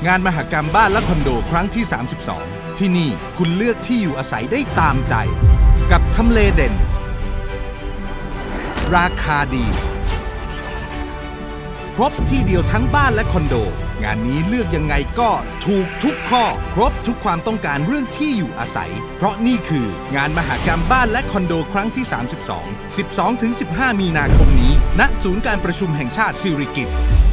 งานมหกรรมบ้านและคอนโดครั้งที่ 32 ที่นี่คุณเลือกที่อยู่อาศัยได้ตามใจกับทำเลเด่นราคาดีครบที่เดียวทั้งบ้านและคอนโดงานนี้เลือกยังไงก็ถูกทุกข้อครบทุกความต้องการเรื่องที่อยู่อาศัยเพราะนี่คืองานมหกรรมบ้านและคอนโดครั้งที่ 32 12-15 มีนาคมนี้ณศูนย์การประชุมแห่งชาติสิริกิติ์